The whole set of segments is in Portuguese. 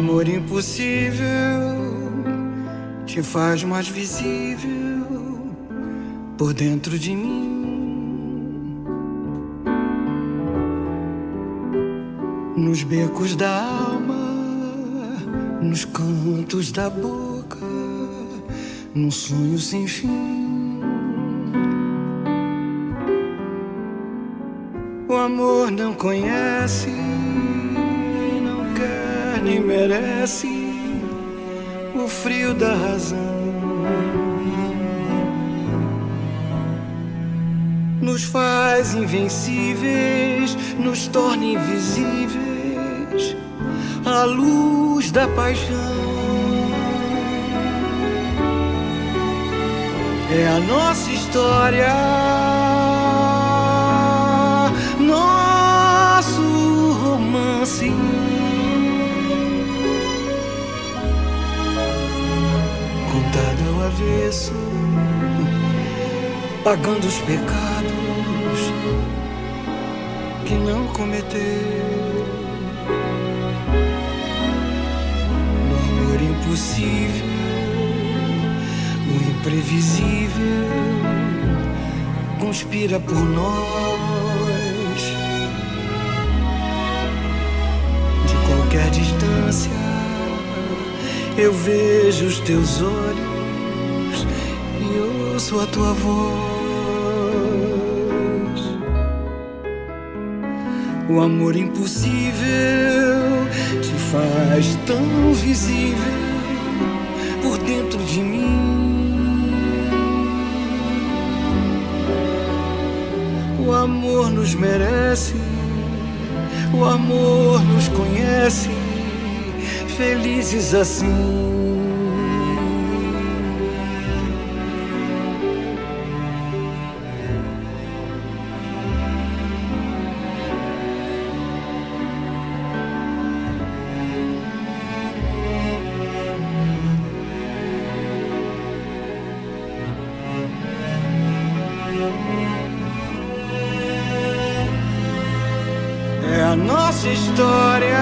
amor impossível te faz mais visível por dentro de mim. Nos becos da alma, nos cantos da boca, num sonho sem fim. O amor não conhece, não quer nem merece o frio da razão. Nos faz invencíveis, nos torna invisíveis à luz da paixão. É a nossa história, nosso romance. Contado ao avesso, pagando os pecados que não cometeu. No amor impossível, o imprevisível conspira por nós. De qualquer distância eu vejo os teus olhos e ouço a tua voz. O amor impossível te faz tão visível por dentro de mim. O amor nos merece, o amor nos conhece, felizes assim. É a nossa história,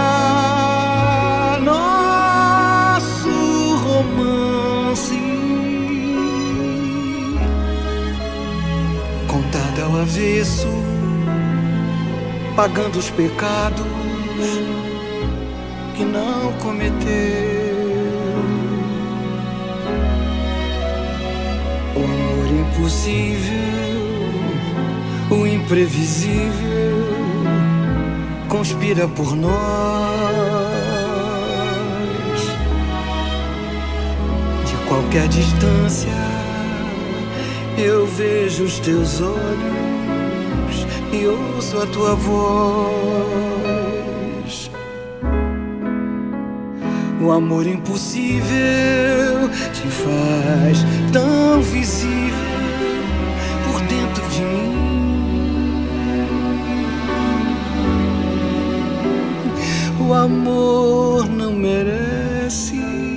nosso romance, contada ao avesso, pagando os pecados que não cometeu. O amor impossível, o imprevisível conspira por nós. De qualquer distância eu vejo os teus olhos e ouço a tua voz. O amor impossível te faz tão visível por dentro de mim. O amor não merece,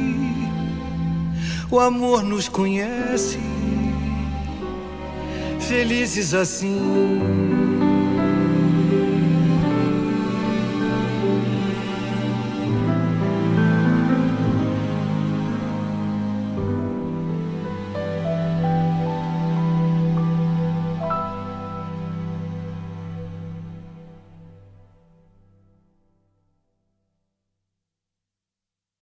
o amor nos conhece, felizes assim.